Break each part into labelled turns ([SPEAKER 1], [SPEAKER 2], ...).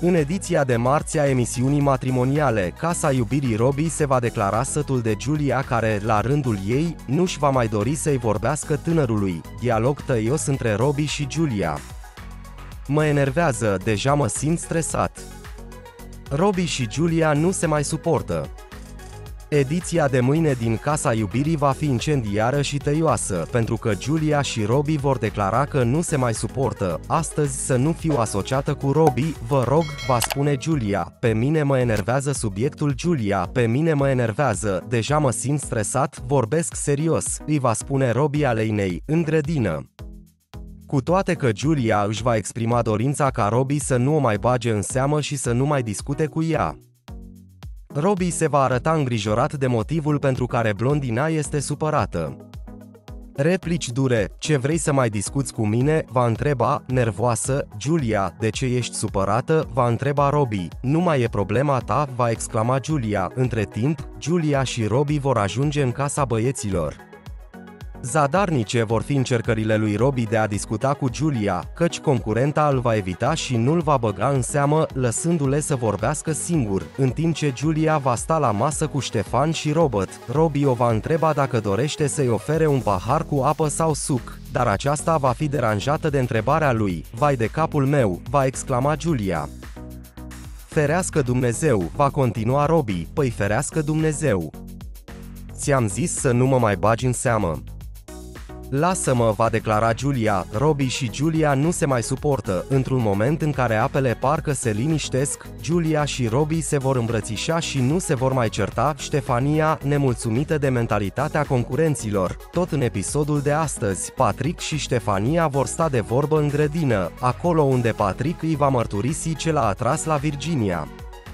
[SPEAKER 1] În ediția de marți a emisiunii matrimoniale Casa Iubirii, Robbie se va declara sătul de Giulia, care, la rândul ei, nu-și va mai dori să-i vorbească tânărului. Dialog tăios între Robbie și Giulia. Mă enervează, deja mă simt stresat. Robbie și Giulia nu se mai suportă. Ediția de mâine din Casa Iubirii va fi incendiară și tăioasă, pentru că Giulia și Robbie vor declara că nu se mai suportă. Astăzi să nu fiu asociată cu Robbie, vă rog, va spune Giulia. Pe mine mă enervează subiectul. Giulia, pe mine mă enervează, deja mă simt stresat, vorbesc serios, îi va spune Robbie Aleinei, în grădină. Cu toate că Giulia își va exprima dorința ca Robbie să nu o mai bage în seamă și să nu mai discute cu ea. Robbie se va arăta îngrijorat de motivul pentru care blondina este supărată. Replici dure: ce vrei să mai discuți cu mine? Va întreba, nervoasă, Giulia. De ce ești supărată? Va întreba Robbie. Nu mai e problema ta, va exclama Giulia. Între timp, Giulia și Robbie vor ajunge în casa băieților. Zadarnice vor fi încercările lui Robbie de a discuta cu Giulia, căci concurenta îl va evita și nu-l va băga în seamă, lăsându-le să vorbească singur, în timp ce Giulia va sta la masă cu Ștefan și Robert. Robbie o va întreba dacă dorește să-i ofere un pahar cu apă sau suc, dar aceasta va fi deranjată de întrebarea lui. Vai de capul meu, va exclama Giulia. Ferească Dumnezeu, va continua Robbie. Păi ferească Dumnezeu. Ți-am zis să nu mă mai bagi în seamă. Lasă-mă, va declara Giulia. Robbie și Giulia nu se mai suportă. Într-un moment în care apele parcă se liniștesc, Giulia și Robbie se vor îmbrățișa și nu se vor mai certa. Ștefania, nemulțumită de mentalitatea concurenților. Tot în episodul de astăzi, Patrick și Ștefania vor sta de vorbă în grădină, acolo unde Patrick îi va mărturisi ce l-a atras la Virginia.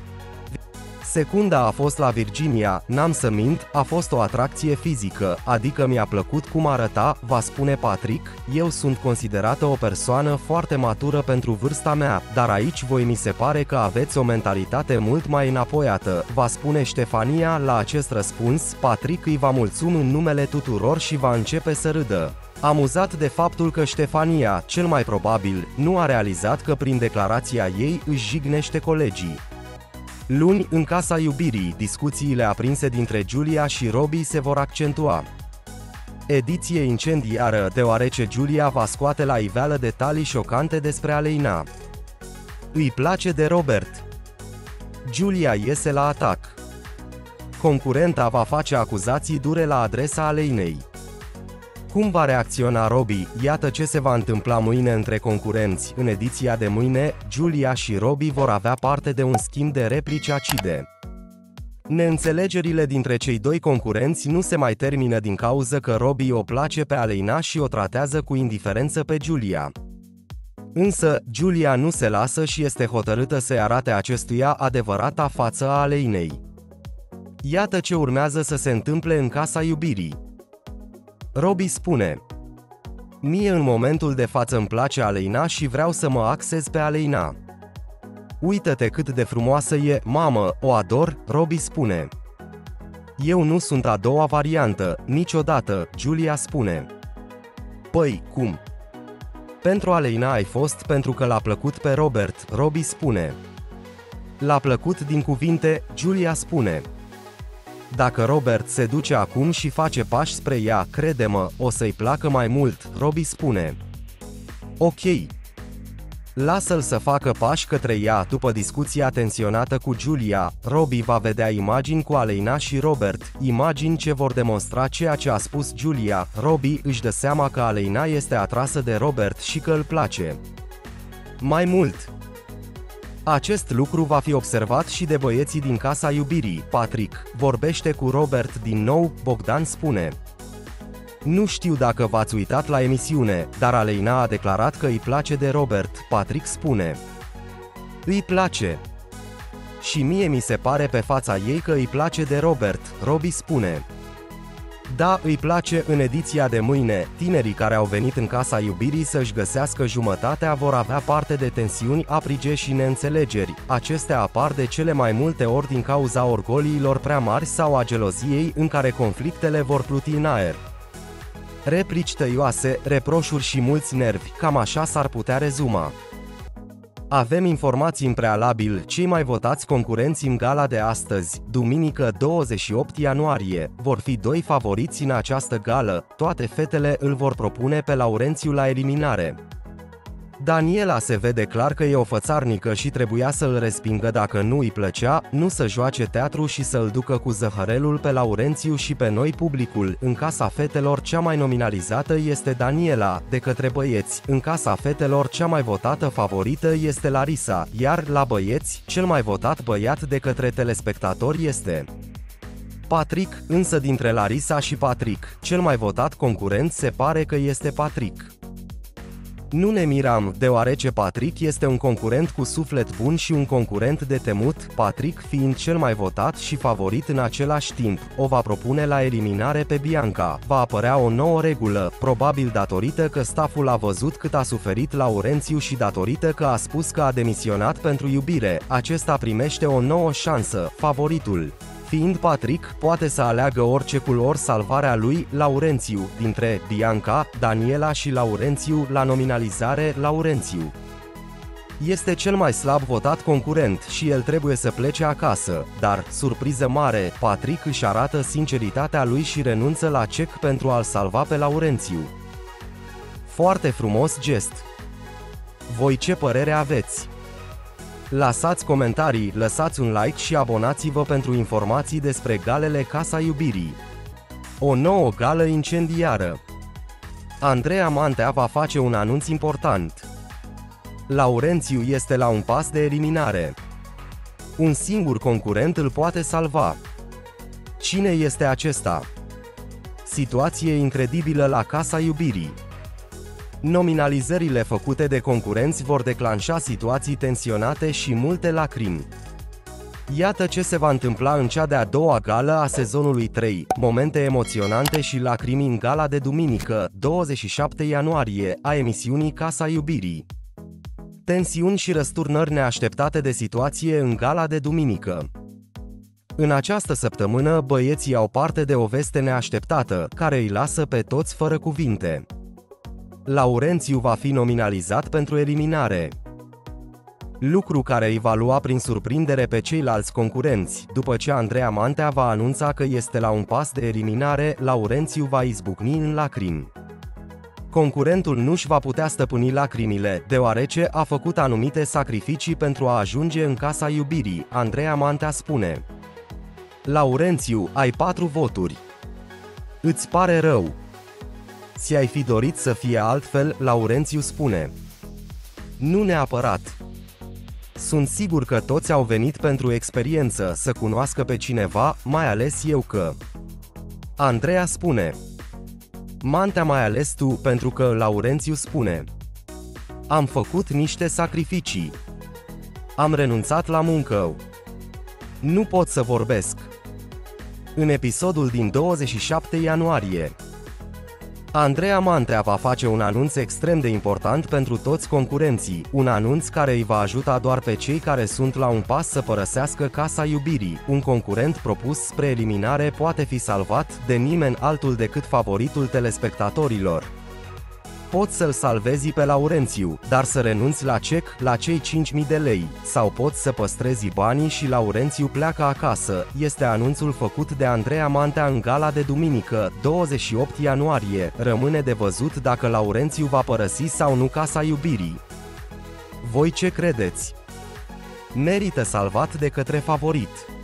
[SPEAKER 1] Secunda a fost la Virginia, n-am să mint, a fost o atracție fizică, adică mi-a plăcut cum arăta, va spune Patrick. Eu sunt considerată o persoană foarte matură pentru vârsta mea, dar aici voi mi se pare că aveți o mentalitate mult mai înapoiată, va spune Ștefania. La acest răspuns, Patrick îi va mulțumi în numele tuturor și va începe să râdă. Amuzat de faptul că Ștefania, cel mai probabil, nu a realizat că prin declarația ei își jignește colegii. Luni, în Casa Iubirii, discuțiile aprinse dintre Giulia și Robbie se vor accentua. Ediție incendiară, deoarece Giulia va scoate la iveală detalii șocante despre Aleina. Îi place de Robert. Giulia iese la atac. Concurenta va face acuzații dure la adresa Aleinei. Cum va reacționa Robbie? Iată ce se va întâmpla mâine între concurenți. În ediția de mâine, Giulia și Robbie vor avea parte de un schimb de replici acide. Neînțelegerile dintre cei doi concurenți nu se mai termină din cauză că Robbie o place pe Aleina și o tratează cu indiferență pe Giulia. Însă, Giulia nu se lasă și este hotărâtă să-i arate acestuia adevărata față a Aleinei. Iată ce urmează să se întâmple în Casa Iubirii. Robbie spune: mie în momentul de față îmi place Aleina și vreau să mă axez pe Aleina. Uită-te cât de frumoasă e, mamă, o ador, Robbie spune. Eu nu sunt a doua variantă, niciodată, Giulia spune. Păi, cum? Pentru Aleina ai fost pentru că l-a plăcut pe Robert, Robbie spune. L-a plăcut din cuvinte, Giulia spune. Dacă Robert se duce acum și face pași spre ea, crede-mă, o să-i placă mai mult, Robbie spune. Ok. Lasă-l să facă pași către ea. După discuția tensionată cu Giulia, Robbie va vedea imagini cu Aleina și Robert, imagini ce vor demonstra ceea ce a spus Giulia. Robbie își dă seama că Aleina este atrasă de Robert și că îl place. Mai mult, acest lucru va fi observat și de băieții din Casa Iubirii. Patrick vorbește cu Robert din nou, Bogdan spune. Nu știu dacă v-ați uitat la emisiune, dar Aleina a declarat că îi place de Robert, Patrick spune. Îi place. Și mie mi se pare pe fața ei că îi place de Robert, Robbie spune. Da, îi place. În ediția de mâine, tinerii care au venit în Casa Iubirii să-și găsească jumătatea vor avea parte de tensiuni aprige și neînțelegeri. Acestea apar de cele mai multe ori din cauza orgoliilor prea mari sau a geloziei, în care conflictele vor pluti în aer. Replici tăioase, reproșuri și mulți nervi, cam așa s-ar putea rezuma. Avem informații în prealabil, cei mai votați concurenți în gala de astăzi, duminică 28 ianuarie, vor fi doi favoriți în această gală, toate fetele îl vor propune pe Laurențiu la eliminare. Daniela se vede clar că e o fățarnică și trebuia să-l respingă dacă nu îi plăcea, nu să joace teatru și să-l ducă cu zăhărelul pe Laurențiu și pe noi publicul. În casa fetelor cea mai nominalizată este Daniela, de către băieți, în casa fetelor cea mai votată favorită este Larisa, iar la băieți, cel mai votat băiat de către telespectatori este Patrick, însă dintre Larisa și Patrick, cel mai votat concurent se pare că este Patrick. Nu ne miram, deoarece Patrick este un concurent cu suflet bun și un concurent de temut, Patrick fiind cel mai votat și favorit în același timp, o va propune la eliminare pe Bianca. Va apărea o nouă regulă, probabil datorită că staful a văzut cât a suferit Laurențiu și datorită că a spus că a demisionat pentru iubire, acesta primește o nouă șansă, favoritul fiind Patrick, poate să aleagă orice culori salvarea lui, Laurențiu, dintre Bianca, Daniela și Laurențiu, la nominalizare, Laurențiu este cel mai slab votat concurent și el trebuie să plece acasă, dar, surpriză mare, Patrick își arată sinceritatea lui și renunță la cec pentru a-l salva pe Laurențiu. Foarte frumos gest! Voi ce părere aveți? Lăsați comentarii, lăsați un like și abonați-vă pentru informații despre galele Casa Iubirii. O nouă gală incendiară. Andreea Mantea va face un anunț important. Laurențiu este la un pas de eliminare. Un singur concurent îl poate salva. Cine este acesta? Situație incredibilă la Casa Iubirii. Nominalizările făcute de concurenți vor declanșa situații tensionate și multe lacrimi. Iată ce se va întâmpla în cea de-a doua gală a sezonului 3, momente emoționante și lacrimi în gala de duminică, 27 ianuarie, a emisiunii Casa Iubirii. Tensiuni și răsturnări neașteptate de situație în gala de duminică. În această săptămână, băieții au parte de o veste neașteptată, care îi lasă pe toți fără cuvinte. Laurențiu va fi nominalizat pentru eliminare. Lucru care îi va lua prin surprindere pe ceilalți concurenți. După ce Andreea Mantea va anunța că este la un pas de eliminare, Laurențiu va izbucni în lacrimi. Concurentul nu-și va putea stăpâni lacrimile, deoarece a făcut anumite sacrificii pentru a ajunge în Casa Iubirii, Andreea Mantea spune. Laurențiu, ai 4 voturi. Îți pare rău. Ți-ai fi dorit să fie altfel, Laurențiu spune. Nu neapărat. Sunt sigur că toți au venit pentru experiență, să cunoască pe cineva, mai ales eu că... Andreea spune. Mantea mai ales tu, pentru că Laurențiu spune. Am făcut niște sacrificii. Am renunțat la muncă. Nu pot să vorbesc. În episodul din 27 ianuarie... Andreea Mantea va face un anunț extrem de important pentru toți concurenții, un anunț care îi va ajuta doar pe cei care sunt la un pas să părăsească Casa Iubirii. Un concurent propus spre eliminare poate fi salvat de nimeni altul decât favoritul telespectatorilor. Poți să-l salvezi pe Laurențiu, dar să renunți la cec, la cei 5.000 de lei, sau poți să păstrezi banii și Laurențiu pleacă acasă, este anunțul făcut de Andreea Mantea în gala de duminică, 28 ianuarie. Rămâne de văzut dacă Laurențiu va părăsi sau nu Casa Iubirii. Voi ce credeți? Merită salvat de către favorit.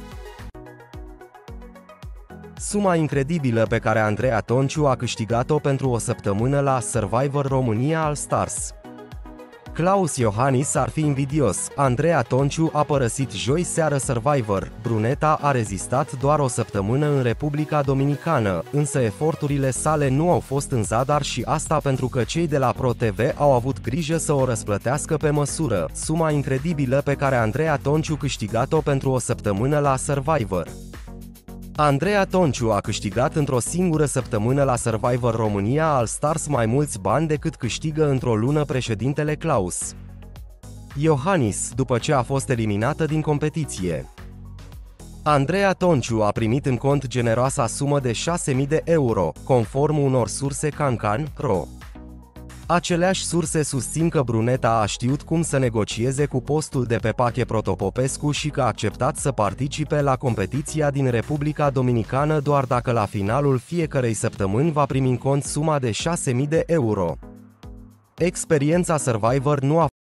[SPEAKER 1] Suma incredibilă pe care Andreea Tonciu a câștigat-o pentru o săptămână la Survivor România All Stars. Claus Iohannis ar fi invidios. Andreea Tonciu a părăsit joi seară Survivor. Bruneta a rezistat doar o săptămână în Republica Dominicană, însă eforturile sale nu au fost în zadar și asta pentru că cei de la Pro TV au avut grijă să o răsplătească pe măsură. Suma incredibilă pe care Andreea Tonciu câștigat-o pentru o săptămână la Survivor. Andreea Tonciu a câștigat într-o singură săptămână la Survivor România All Stars mai mulți bani decât câștigă într-o lună președintele Claus Iohannis, după ce a fost eliminată din competiție. Andreea Tonciu a primit în cont generoasa sumă de 6.000 de euro, conform unor surse Cancan.ro. Aceleași surse susțin că Bruneta a știut cum să negocieze cu postul de pe Pache Protopopescu și că a acceptat să participe la competiția din Republica Dominicană doar dacă la finalul fiecărei săptămâni va primi în cont suma de 6.000 de euro. Experiența Survivor nu a